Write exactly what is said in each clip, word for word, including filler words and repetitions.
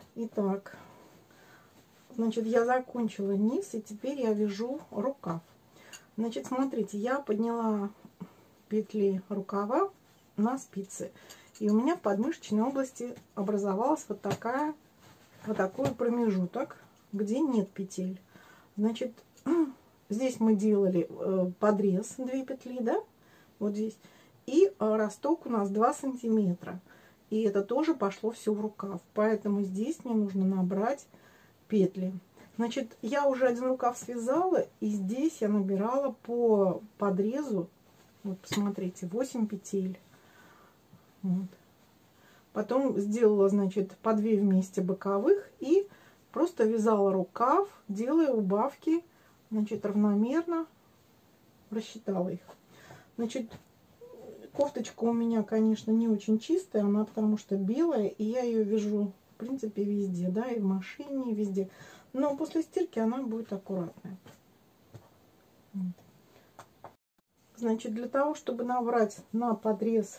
Итак, значит, я закончила низ, и теперь я вяжу рукав. Значит, смотрите, я подняла петли рукава на спицы, и у меня в подмышечной области образовалась вот такая, вот такой промежуток, где нет петель. Значит, здесь мы делали подрез две петли, да, вот здесь, и росток у нас два сантиметра. И это тоже пошло все в рукав. Поэтому здесь мне нужно набрать петли. Значит, я уже один рукав связала, и здесь я набирала по подрезу, вот посмотрите, восемь петель. Вот. Потом сделала, значит, по две вместе боковых и просто вязала рукав, делая убавки, значит, равномерно рассчитала их. Значит, кофточка у меня, конечно, не очень чистая, она потому что белая, и я ее вяжу, в принципе, везде, да, и в машине, и везде. Но после стирки она будет аккуратная. Значит, для того, чтобы набрать на подрез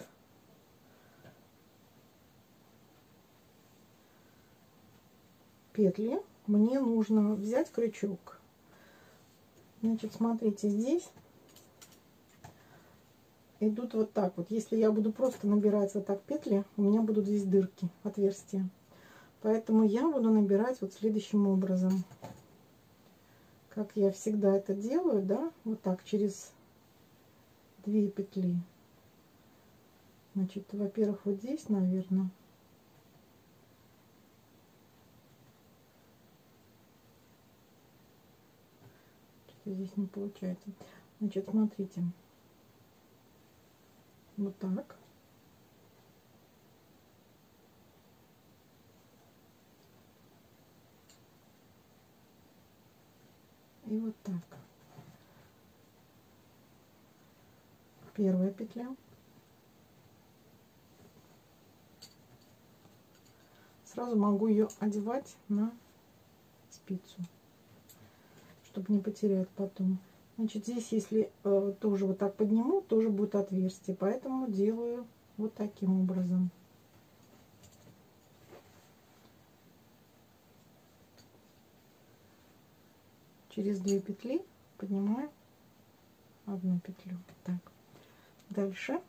петли, мне нужно взять крючок. Значит, смотрите, здесь идут вот так вот. Если я буду просто набирать вот так петли, у меня будут здесь дырки, отверстия. Поэтому я буду набирать вот следующим образом. Как я всегда это делаю, да, вот так через две петли. Значит, во-первых, вот здесь, наверное. Что-то здесь не получается. Значит, смотрите. Вот так. И вот так. Первая петля. Сразу могу ее одевать на спицу, чтобы не потерять потом. Значит, здесь, если э, тоже вот так подниму, тоже будет отверстие. Поэтому делаю вот таким образом. Через две петли поднимаю одну петлю. Так, дальше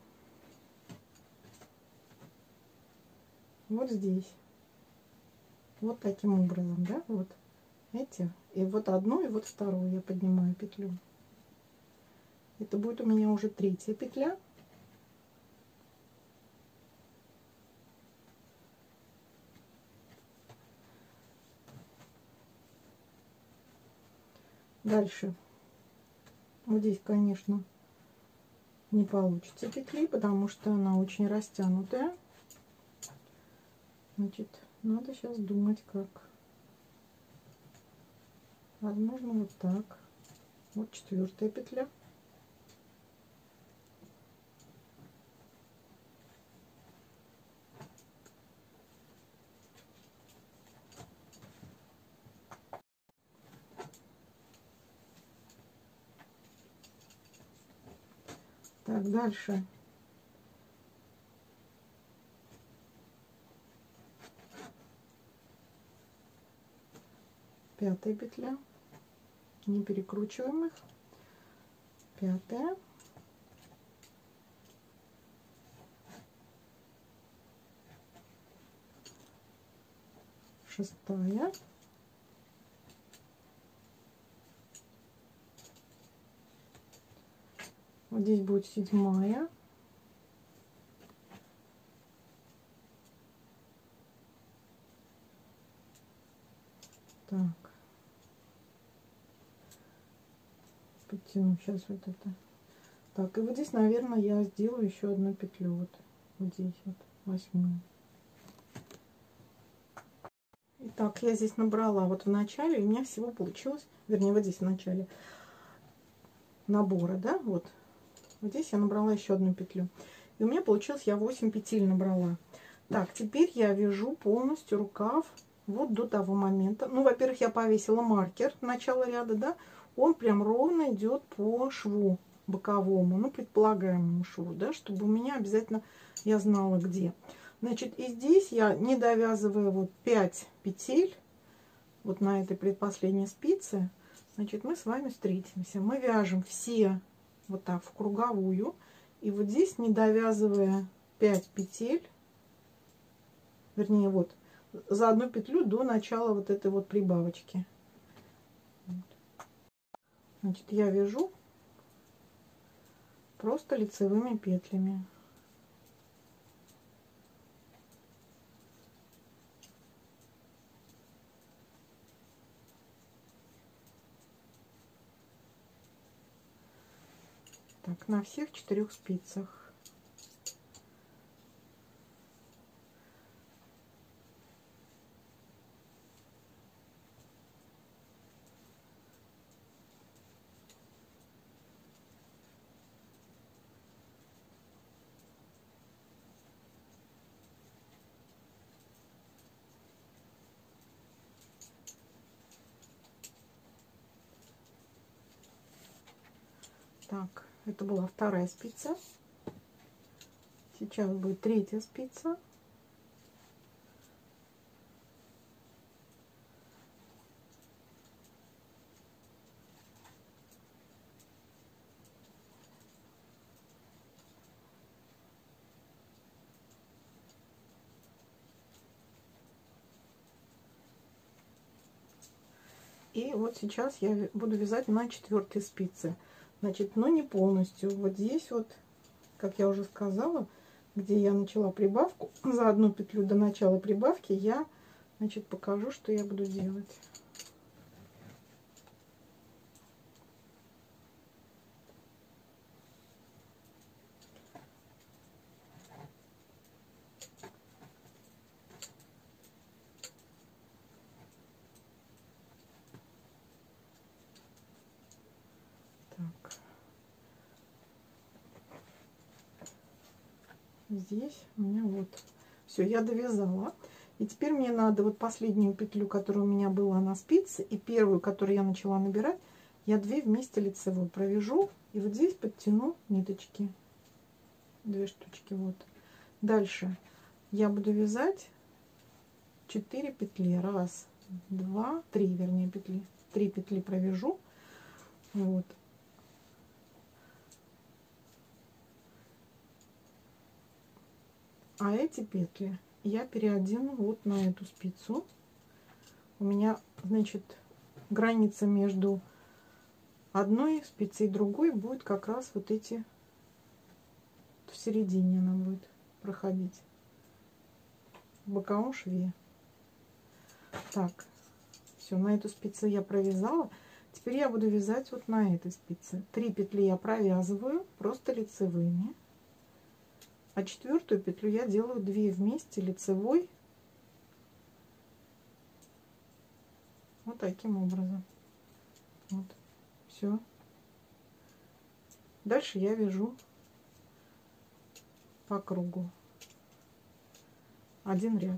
вот здесь вот таким образом, да, вот эти, и вот одну, и вот вторую я поднимаю петлю. Это будет у меня уже третья петля. Дальше вот здесь, конечно, не получится петли, потому что она очень растянутая. Значит, надо сейчас думать, как. Возможно, вот так. Вот четвертая петля. Так, дальше. Пятая петля. Не перекручиваем их. Пятая. Шестая. Вот здесь будет седьмая. Так. Подтяну сейчас вот это. Так, и вот здесь, наверное, я сделаю еще одну петлю. Вот, вот здесь вот, восьмую. Итак, я здесь набрала вот в начале, и у меня всего получилось, вернее, вот здесь в начале набора, да, вот. Вот здесь я набрала еще одну петлю. И у меня получилось, я восемь петель набрала. Так, теперь я вяжу полностью рукав вот до того момента. Ну, во-первых, я повесила маркер начала ряда, да. Он прям ровно идет по шву боковому, ну, предполагаемому шву, да, чтобы у меня обязательно я знала, где. Значит, и здесь я, не довязывая вот пять петель, вот на этой предпоследней спице, значит, мы с вами встретимся. Мы вяжем все вот так в круговую. И вот здесь, не довязывая пять петель, вернее, вот, за одну петлю до начала вот этой вот прибавочки. Значит, я вяжу просто лицевыми петлями. Так, на всех четырех спицах. Так, это была вторая спица. Сейчас будет третья спица. И вот сейчас я буду вязать на четвертой спице. Значит, но не полностью. Вот здесь вот, как я уже сказала, где я начала прибавку, за одну петлю до начала прибавки я, значит, покажу, что я буду делать. Здесь у меня вот все, я довязала. И теперь мне надо вот последнюю петлю, которая у меня была на спице, и первую, которую я начала набирать, я две вместе лицевой провяжу и вот здесь подтяну ниточки, две штучки. Вот дальше я буду вязать четыре петли, раз, два, три, вернее, петли, три петли провяжу. Вот. А эти петли я переодену вот на эту спицу. У меня, значит, граница между одной спицей и другой будет как раз вот эти, в середине она будет проходить, в боковом шве. Так, все, на эту спицу я провязала. Теперь я буду вязать вот на этой спице. Три петли я провязываю просто лицевыми. А четвертую петлю я делаю две вместе лицевой, вот таким образом. Вот, все. Дальше я вяжу по кругу один ряд.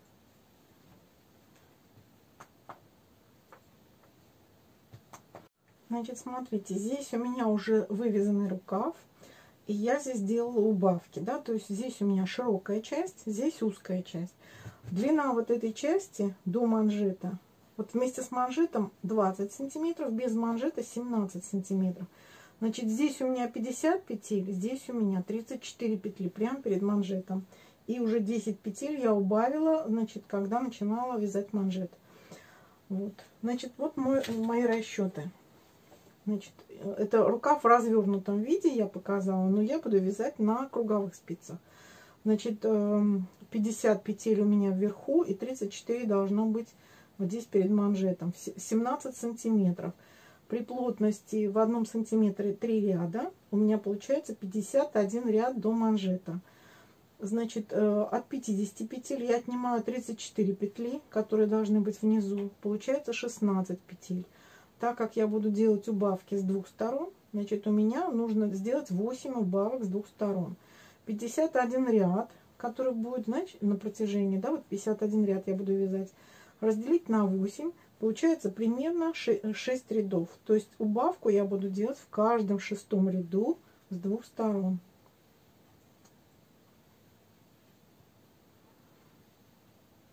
Значит, смотрите, здесь у меня уже вывязанный рукав. И я здесь сделала убавки, да, то есть здесь у меня широкая часть, здесь узкая часть. Длина вот этой части до манжета, вот вместе с манжетом двадцать сантиметров, без манжета семнадцать сантиметров. Значит, здесь у меня пятьдесят петель, здесь у меня тридцать четыре петли, прямо перед манжетом. И уже десять петель я убавила, значит, когда начинала вязать манжет. Вот, значит, вот мой, мои расчеты. Значит, это рукав в развернутом виде я показала, но я буду вязать на круговых спицах. Значит, пятьдесят петель у меня вверху и тридцать четыре должно быть вот здесь перед манжетом. семнадцать сантиметров. При плотности в одном сантиметре три ряда у меня получается пятьдесят один ряд до манжета. Значит, от пятидесяти петель я отнимаю тридцать четыре петли, которые должны быть внизу. Получается шестнадцать петель. Так как я буду делать убавки с двух сторон, значит, у меня нужно сделать восемь убавок с двух сторон. пятьдесят один ряд, который будет, значит, на протяжении, да, вот пятьдесят один ряд я буду вязать, разделить на восемь, получается примерно шесть рядов. То есть убавку я буду делать в каждом шестом ряду с двух сторон.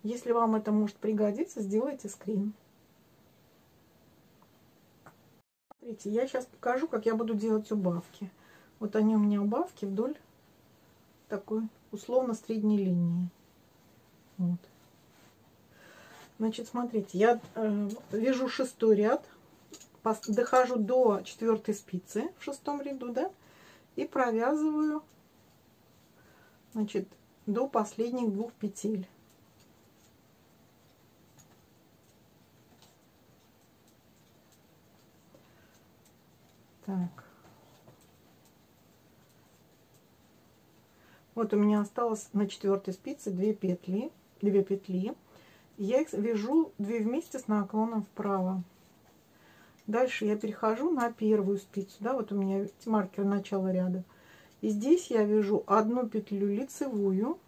Если вам это может пригодиться, сделайте скрин. Смотрите, я сейчас покажу, как я буду делать убавки. Вот они у меня убавки вдоль такой условно средней линии. Вот. Значит, смотрите, я э, вяжу шестой ряд, дохожу до четвертой спицы в шестом ряду, да, и провязываю, значит, до последних двух петель. Так. Вот у меня осталось на четвертой спице две петли, две петли. Я их вяжу две вместе с наклоном вправо. Дальше я перехожу на первую спицу, да, вот у меня маркер начала ряда. И здесь я вяжу одну петлю лицевую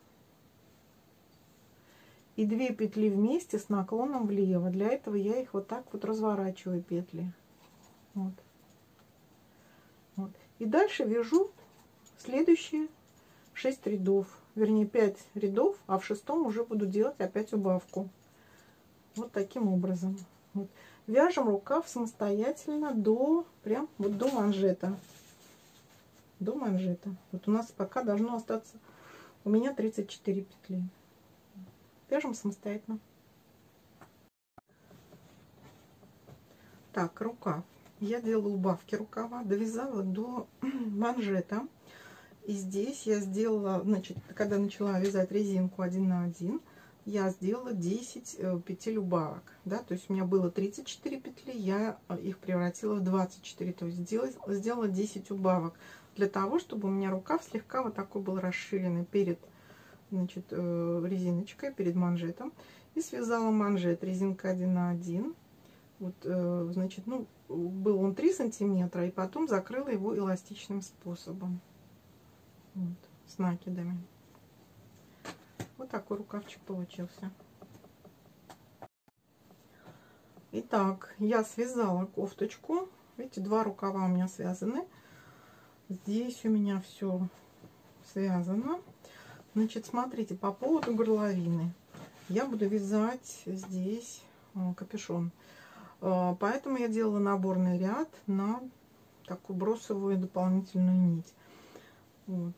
и две петли вместе с наклоном влево. Для этого я их вот так вот разворачиваю, петли. Вот. Вот. И дальше вяжу следующие шесть рядов, вернее пять рядов, а в шестом уже буду делать опять убавку. Вот таким образом. Вот. Вяжем рукав самостоятельно до прям вот до манжета. До манжета. Вот у нас пока должно остаться у меня тридцать четыре петли. Вяжем самостоятельно. Так, рукав. Я делала убавки рукава, довязала до манжета. И здесь я сделала, значит, когда начала вязать резинку один на один, я сделала десять петель убавок, да, то есть у меня было тридцать четыре петли, я их превратила в двадцать четыре, то есть сделала, сделала десять убавок, для того, чтобы у меня рукав слегка вот такой был расширенный перед, значит, резиночкой, перед манжетом, и связала манжет резинка один на один, вот, значит, ну, был он три сантиметра, и потом закрыла его эластичным способом. Вот, с накидами. Вот такой рукавчик получился. Итак, я связала кофточку. Видите, два рукава у меня связаны. Здесь у меня все связано. Значит, смотрите, по поводу горловины. Я буду вязать здесь капюшон. Поэтому я делала наборный ряд на такую бросовую дополнительную нить. Вот.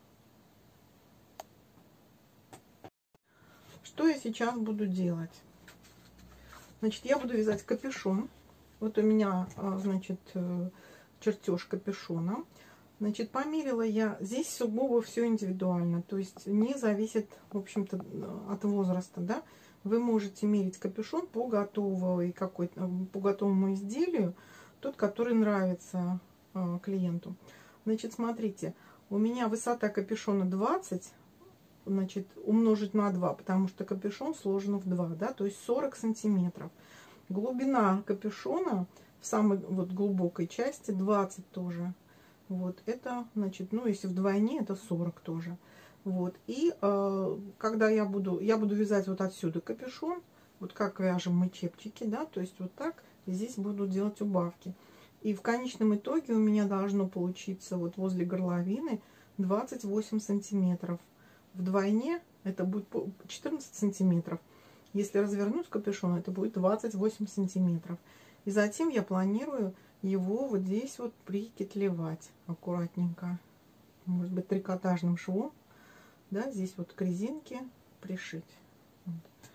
Что я сейчас буду делать? Значит, я буду вязать капюшон. Вот у меня, значит, чертеж капюшона. Значит, померила я. Здесь сугубо все индивидуально. То есть не зависит, в общем-то, от возраста, да. Вы можете мерить капюшон по готовой какой-то, по готовому изделию, тот, который нравится клиенту. Значит, смотрите. У меня высота капюшона двадцать, значит, умножить на два, потому что капюшон сложен в два, да, то есть сорок сантиметров. Глубина капюшона в самой вот глубокой части двадцать тоже. Вот это, значит, ну, если вдвойне, это сорок тоже. Вот, и э, когда я буду, я буду вязать вот отсюда капюшон, вот как вяжем мы чепчики, да, то есть вот так, и здесь буду делать убавки. И в конечном итоге у меня должно получиться вот возле горловины двадцать восемь сантиметров. Вдвойне это будет четырнадцать сантиметров. Если развернуть капюшон, это будет двадцать восемь сантиметров. И затем я планирую его вот здесь вот прикетлевать аккуратненько. Может быть, трикотажным швом. Да, здесь вот к резинке пришить. Вот.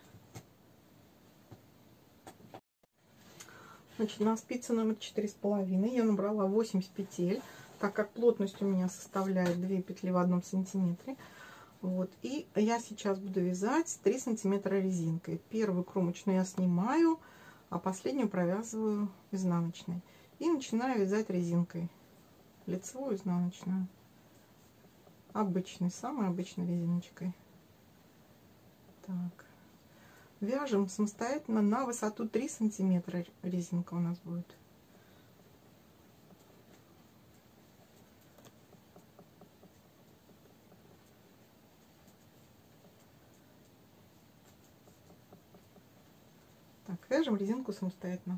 Значит, на спице номер четыре с половиной я набрала восемь петель, так как плотность у меня составляет две петли в одном сантиметре. Вот, и я сейчас буду вязать три сантиметра резинкой. Первую кромочную я снимаю, а последнюю провязываю изнаночной. И начинаю вязать резинкой. Лицевую, изнаночную. Обычной, самой обычной резиночкой. Так. Вяжем самостоятельно на высоту три сантиметра резинка у нас будет. Так, вяжем резинку самостоятельно.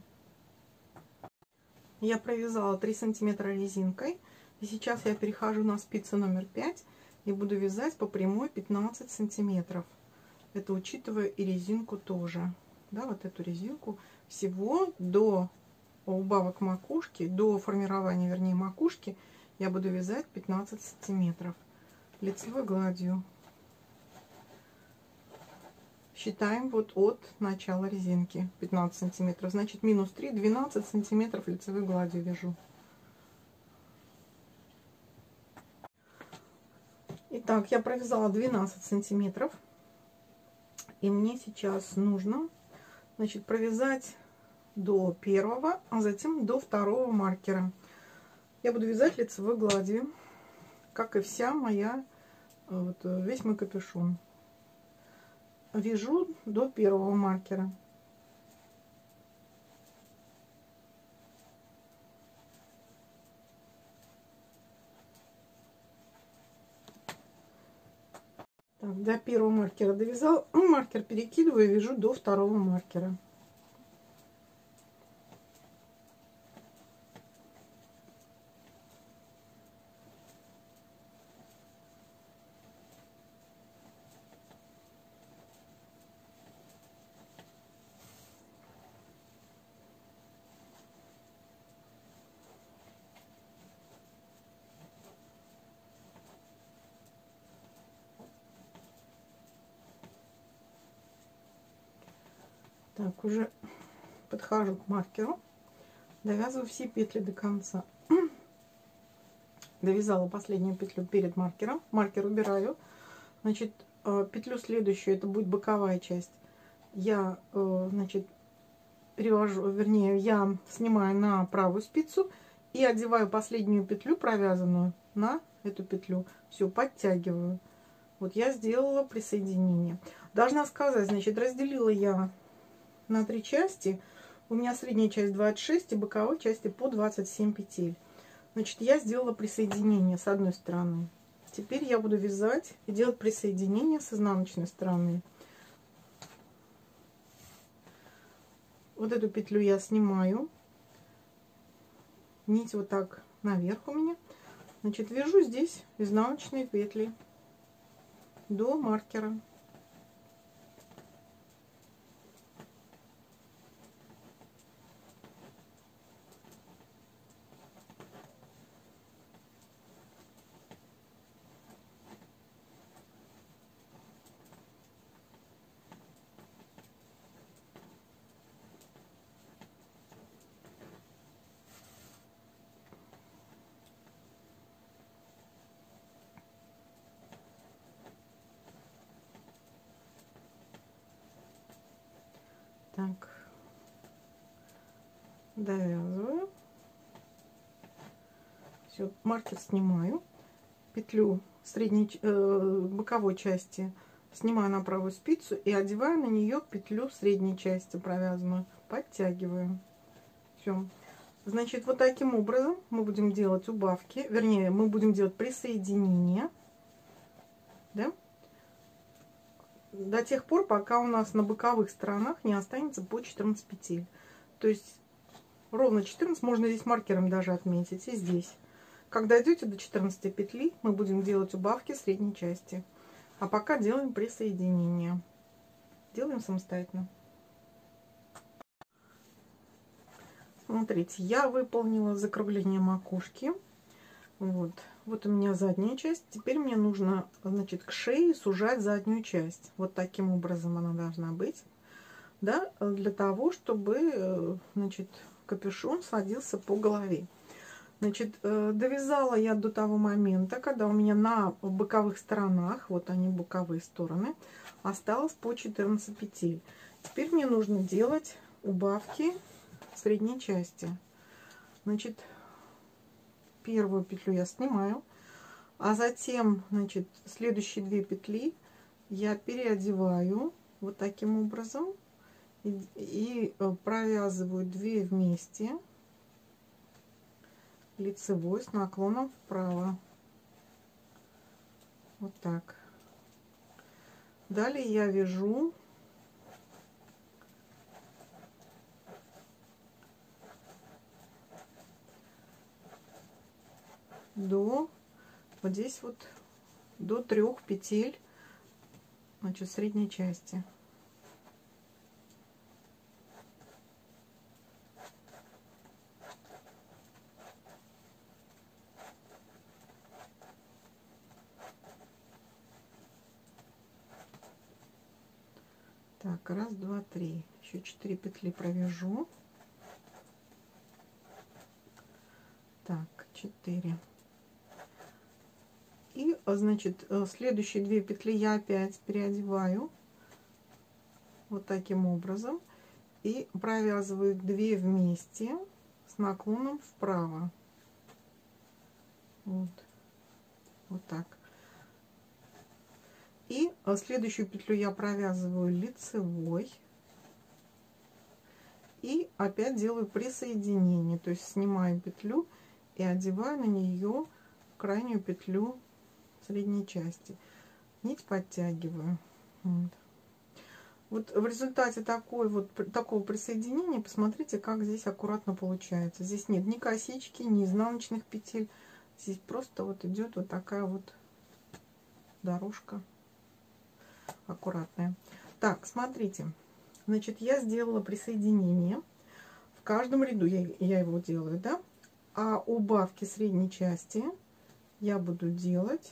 Я провязала три сантиметра резинкой. И сейчас я перехожу на спицу номер пять и буду вязать по прямой пятнадцать сантиметров. Это учитывая и резинку тоже. Да, вот эту резинку всего до убавок макушки, до формирования, вернее, макушки, я буду вязать пятнадцать сантиметров лицевой гладью. Считаем вот от начала резинки пятнадцать сантиметров, значит минус три, двенадцать сантиметров лицевой гладью вяжу. Итак, я провязала двенадцать сантиметров, и мне сейчас нужно, значит, провязать до первого, а затем до второго маркера. Я буду вязать лицевой гладью, как и вся моя, вот, весь мой капюшон. Вяжу до первого маркера. Так, до первого маркера довязал, маркер перекидываю и вяжу до второго маркера. Так, уже подхожу к маркеру, довязываю все петли до конца. Довязала последнюю петлю перед маркером, маркер убираю. Значит, петлю следующую, это будет боковая часть, я, значит, перевожу, вернее, я снимаю на правую спицу и одеваю последнюю петлю провязанную на эту петлю. Все, подтягиваю. Вот я сделала присоединение. Должна сказать, значит, разделила я на три части. У меня средняя часть двадцать шесть и боковой части по двадцать семь петель. Значит, я сделала присоединение с одной стороны. Теперь я буду вязать и делать присоединение с изнаночной стороны. Вот эту петлю я снимаю. Нить вот так наверх у меня. Значит, вяжу здесь изнаночные петли до маркера. Так, довязываю. Все, маркер снимаю. Петлю средней, э, боковой части снимаю на правую спицу и одеваю на нее петлю средней части провязанную. Подтягиваю. Все. Значит, вот таким образом мы будем делать убавки. Вернее, мы будем делать присоединение. Да? До тех пор, пока у нас на боковых сторонах не останется по четырнадцать петель. То есть ровно четырнадцать, можно здесь маркером даже отметить, и здесь. Когда идете до четырнадцатой петли, мы будем делать убавки средней части. А пока делаем присоединение. Делаем самостоятельно. Смотрите, я выполнила закругление макушки. Вот. Вот у меня задняя часть. Теперь мне нужно, значит, к шее сужать заднюю часть. Вот таким образом она должна быть. Да, для того, чтобы, значит, капюшон садился по голове. Значит, довязала я до того момента, когда у меня на боковых сторонах, вот они боковые стороны, осталось по четырнадцать петель. Теперь мне нужно делать убавки средней части. Значит, первую петлю я снимаю, а затем, значит, следующие две петли я переодеваю вот таким образом и, и провязываю две вместе лицевой с наклоном вправо. Вот так. Далее я вяжу до вот здесь вот до трех петель значит, средней части. Так, раз, два, три. Еще четыре петли провяжу. Так, четыре. И, значит, следующие две петли я опять переодеваю вот таким образом и провязываю две вместе с наклоном вправо. Вот, вот так. И следующую петлю я провязываю лицевой и опять делаю присоединение, то есть снимаю петлю и одеваю на нее крайнюю петлю средней части. Нить подтягиваю. Вот. Вот в результате такой вот такого присоединения посмотрите, как здесь аккуратно получается. Здесь нет ни косички, ни изнаночных петель. Здесь просто вот идет вот такая вот дорожка аккуратная. Так, смотрите, значит, я сделала присоединение. В каждом ряду я, я его делаю, да? А убавки средней части я буду делать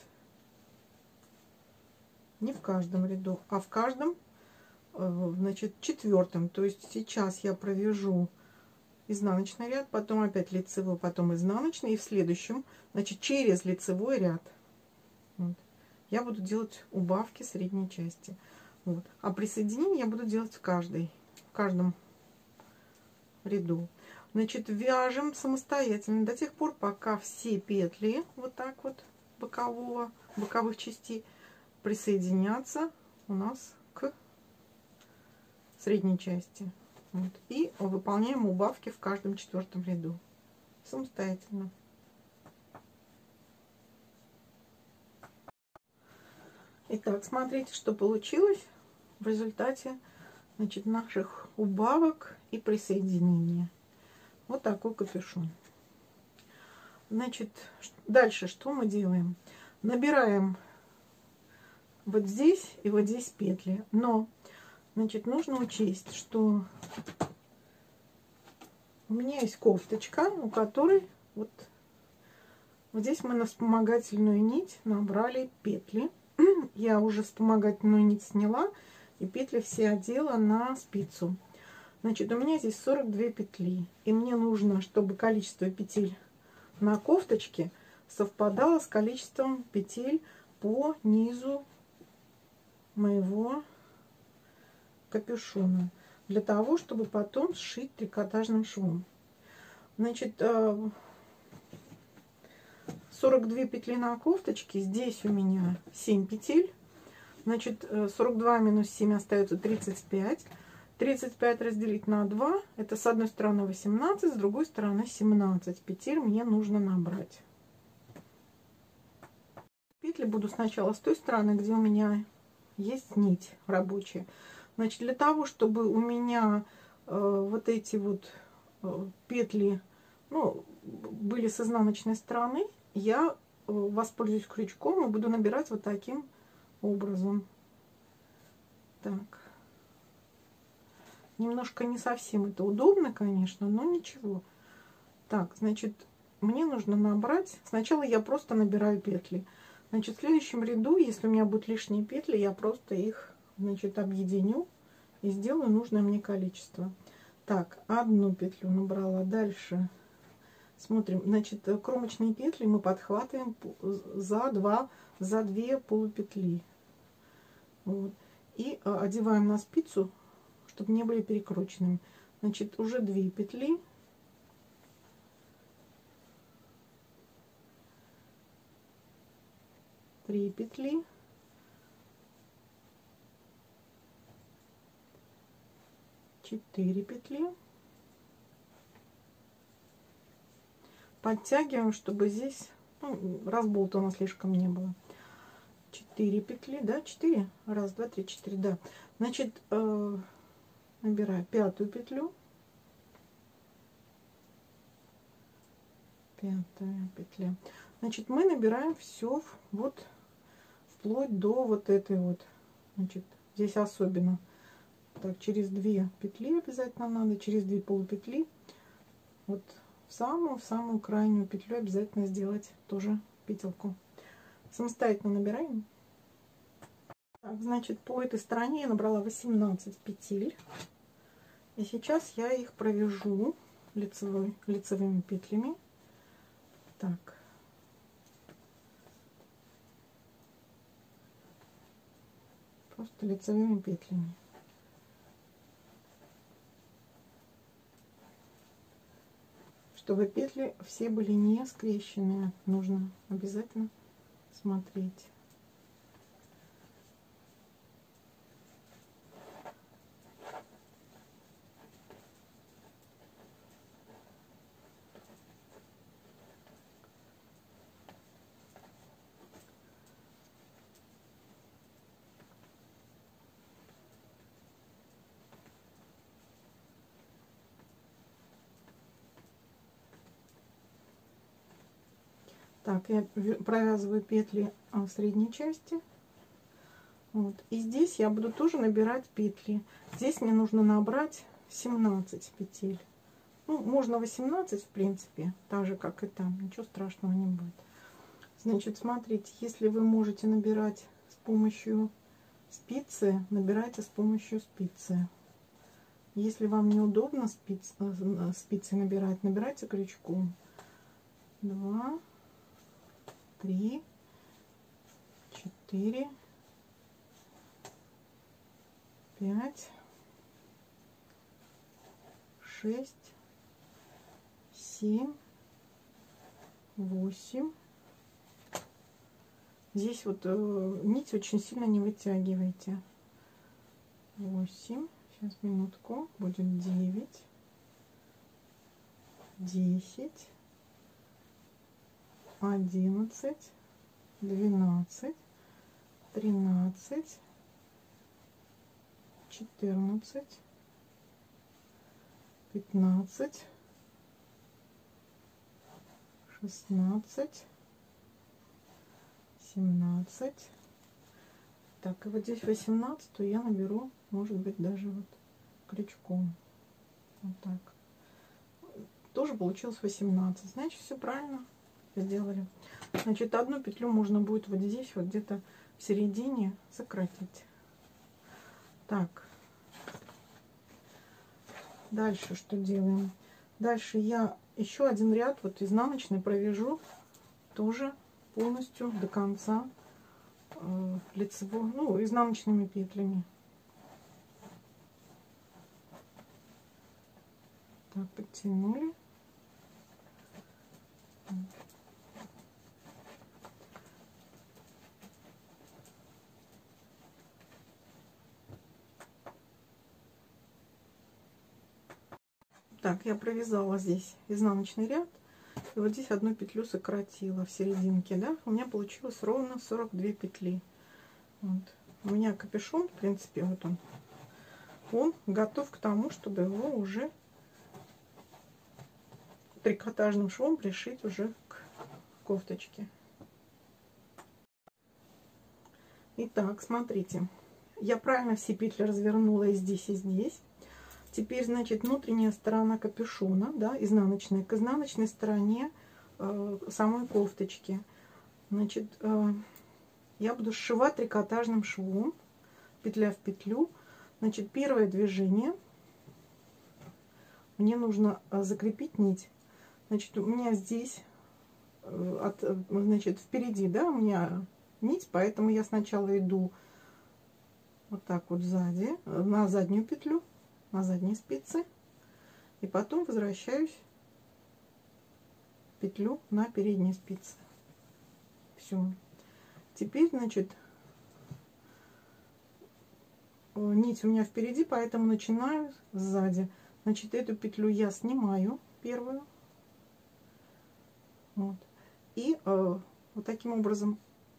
не в каждом ряду, а в каждом, значит, четвертом. То есть сейчас я провяжу изнаночный ряд, потом опять лицевой, потом изнаночный, и в следующем, значит, через лицевой ряд вот, я буду делать убавки средней части. Вот. А присоединение я буду делать в каждой, в каждом ряду. Значит, вяжем самостоятельно до тех пор, пока все петли вот так вот бокового, боковых частей присоединятся у нас к средней части. Вот. И выполняем убавки в каждом четвертом ряду самостоятельно. Итак, смотрите, что получилось в результате, значит, наших убавок и присоединения. Вот такой капюшон. Значит, дальше что мы делаем? Набираем вот здесь и вот здесь петли. Но, значит, нужно учесть, что у меня есть кофточка, у которой вот, вот здесь мы на вспомогательную нить набрали петли. Я уже вспомогательную нить сняла и петли все одела на спицу. Значит, у меня здесь сорок две петли. И мне нужно, чтобы количество петель на кофточке совпадало с количеством петель по низу моего капюшона. Для того, чтобы потом сшить трикотажным швом. Значит, сорок две петли на кофточке. Здесь у меня семь петель. Значит, сорок два минус семь остается тридцать пять. тридцать пять разделить на два, это с одной стороны восемнадцать, с другой стороны семнадцать петель мне нужно набрать. Петли буду сначала с той стороны, где у меня есть нить рабочая. Значит, для того, чтобы у меня э, вот эти вот э, петли, ну, были с изнаночной стороны, я э, воспользуюсь крючком и буду набирать вот таким образом. Так. Немножко не совсем это удобно, конечно, но ничего. Так, значит, мне нужно набрать... Сначала я просто набираю петли. Значит, в следующем ряду, если у меня будут лишние петли, я просто их, значит, объединю и сделаю нужное мне количество. Так, одну петлю набрала. Дальше смотрим. Значит, кромочные петли мы подхватываем за два, за две полупетли. Вот. И одеваем на спицу, чтобы не были перекрученными. Значит, уже две петли. Три петли. Четыре петли. Подтягиваем, чтобы здесь, ну, разболта у нас слишком не было. Четыре петли, да, четыре. Раз, два, три, четыре, да. Значит, э набираю пятую петлю, пятая петля. Значит, мы набираем все вот вплоть до вот этой вот Значит, здесь особенно. Так, через две петли обязательно надо, через две полупетли. Вот в самую, в самую крайнюю петлю обязательно сделать тоже петельку. Самостоятельно набираем. Так, значит, по этой стороне я набрала восемнадцать петель. И сейчас я их провяжу лицевой, лицевыми петлями. Так. Просто лицевыми петлями. Чтобы петли все были не скрещенные, нужно обязательно смотреть. Так, я провязываю петли в средней части. Вот. И здесь я буду тоже набирать петли. Здесь мне нужно набрать семнадцать петель. Ну, можно восемнадцать, в принципе, так же, как и там. Ничего страшного не будет. Значит, смотрите, если вы можете набирать с помощью спицы, набирайте с помощью спицы. Если вам неудобно спиц, спицы набирать, набирайте крючком. Два, три, четыре, пять, шесть, семь, восемь. Здесь вот э, нить очень сильно не вытягивайте. Восемь. Сейчас минутку. Будет девять, десять, одиннадцать, двенадцать, тринадцать, четырнадцать, пятнадцать, шестнадцать, семнадцать. Так, и вот здесь восемнадцатую я наберу, может быть, даже вот крючком. Вот так. Тоже получилось восемнадцать. Значит, все правильно сделали. Значит, одну петлю можно будет вот здесь, вот где-то в середине сократить. Так. Дальше что делаем? Дальше я еще один ряд вот изнаночный провяжу тоже полностью до конца э, лицевой, ну, изнаночными петлями. Так, подтянули. Так, я провязала здесь изнаночный ряд. И вот здесь одну петлю сократила в серединке, да, у меня получилось ровно сорок две петли. Вот. У меня капюшон, в принципе, вот он, он готов к тому, чтобы его уже трикотажным швом пришить уже к кофточке. Итак, смотрите, я правильно все петли развернула и здесь, и здесь. Теперь, значит, внутренняя сторона капюшона, да, изнаночная, к изнаночной стороне э, самой кофточки. Значит, э, я буду сшивать трикотажным швом, петля в петлю. Значит, первое движение. Мне нужно закрепить нить. Значит, у меня здесь, э, от, значит, впереди, да, у меня нить, поэтому я сначала иду вот так вот сзади, на заднюю петлю, на задней спице, и потом возвращаюсь в петлю на передней спице. Все. Теперь, значит, нить у меня впереди, поэтому начинаю сзади. Значит, эту петлю я снимаю первую, вот, и э, вот таким образом,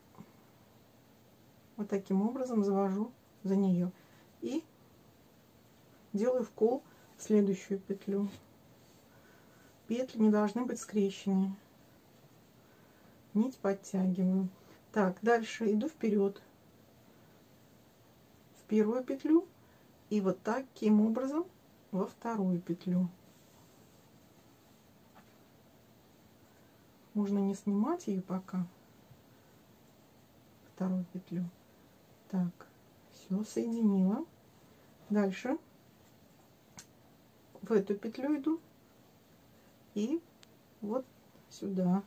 вот таким образом завожу за нее и делаю вкол в следующую петлю. Петли не должны быть скрещены. Нить подтягиваю. Так, дальше иду вперед. первую петлю и вот таким образом во вторую петлю. Можно не снимать ее пока, вторую петлю. Так, все соединила. Дальше в эту петлю иду и вот сюда.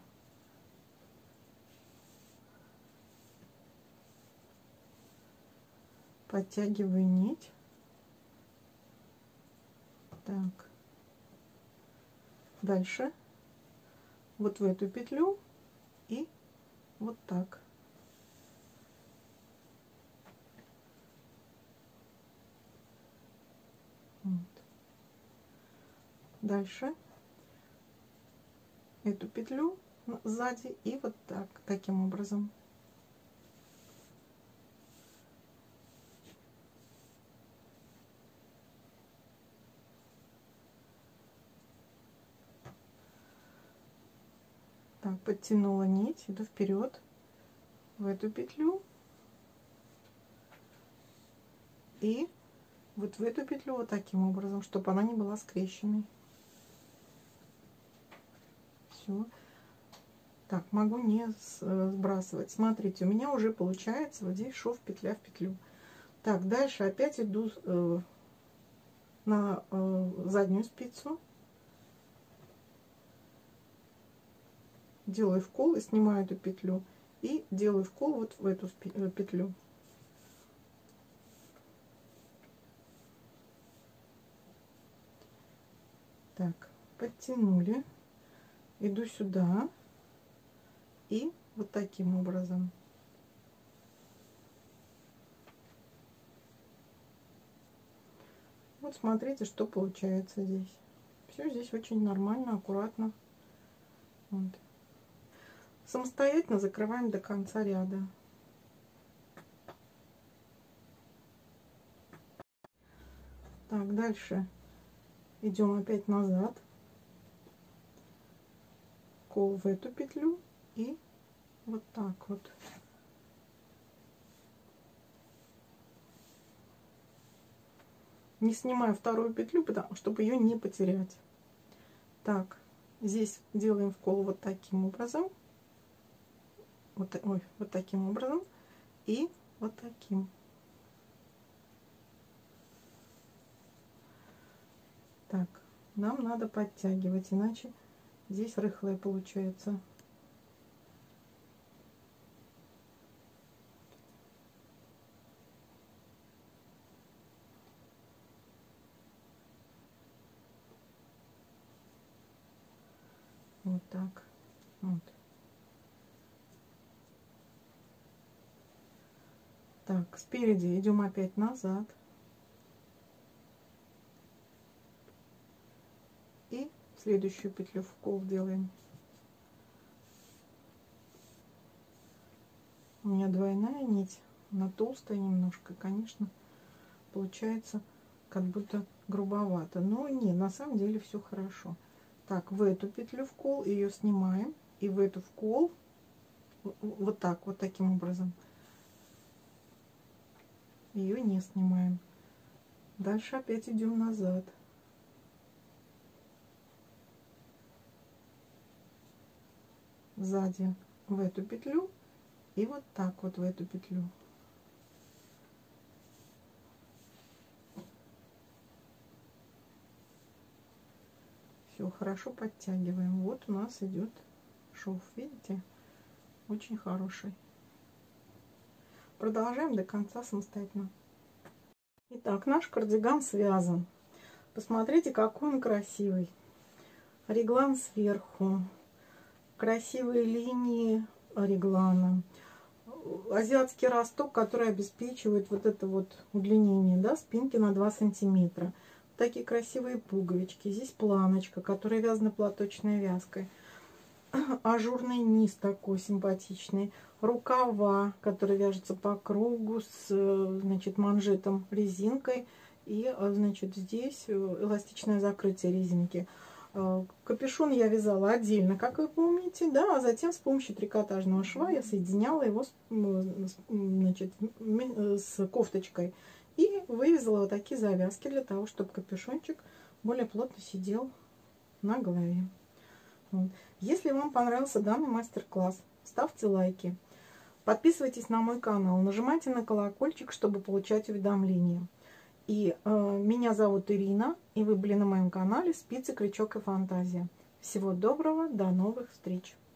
Подтягиваю нить. Так. Дальше вот в эту петлю и вот так. Вот. Дальше эту петлю сзади и вот так, таким образом. Так, подтянула нить, иду вперед в эту петлю и вот в эту петлю вот таким образом, чтобы она не была скрещенной. Все. Так, могу не сбрасывать. Смотрите, у меня уже получается вот здесь шов петля в петлю. Так, дальше опять иду э, на э, заднюю спицу. Делаю вкол и снимаю эту петлю. И делаю вкол вот в эту петлю. Так, подтянули. Иду сюда. И вот таким образом. Вот смотрите, что получается здесь. Все здесь очень нормально, аккуратно. Вот. Самостоятельно закрываем до конца ряда. Так, дальше идем опять назад. Кол в эту петлю и вот так вот. Не снимаю вторую петлю, потому чтобы ее не потерять. Так, здесь делаем вкол вот таким образом. Вот, ой, вот таким образом и вот таким. Так, нам надо подтягивать, иначе здесь рыхлое получается. Вот так. Вот. Так, спереди идем опять назад. И следующую петлю вкол делаем. У меня двойная нить, она толстая немножко, конечно, получается как будто грубовато. Но не, на самом деле все хорошо. Так, в эту петлю вкол ее снимаем. И в эту вкол вот так, вот таким образом. Ее не снимаем. Дальше опять идем назад. Сзади в эту петлю и вот так вот в эту петлю. Все хорошо подтягиваем. Вот у нас идет шов, видите, очень хороший. Продолжаем до конца самостоятельно. Итак, наш кардиган связан. Посмотрите, какой он красивый. Реглан сверху, красивые линии реглана, азиатский росток, который обеспечивает вот это вот удлинение, да, спинки на два сантиметра. Такие красивые пуговички. Здесь планочка, которая вязана платочной вязкой. Ажурный низ такой симпатичный. Рукава, которые вяжутся по кругу с, значит, манжетом резинкой. И, значит, здесь эластичное закрытие резинки. Капюшон я вязала отдельно, как вы помните, да, а затем с помощью трикотажного шва я соединяла его с, значит, с кофточкой. И вывязала вот такие завязки для того, чтобы капюшончик более плотно сидел на голове. Вот. Если вам понравился данный мастер-класс, ставьте лайки. Подписывайтесь на мой канал, нажимайте на колокольчик, чтобы получать уведомления. И э, меня зовут Ирина, и вы были на моем канале «Спицы, крючок и фантазия». Всего доброго, до новых встреч!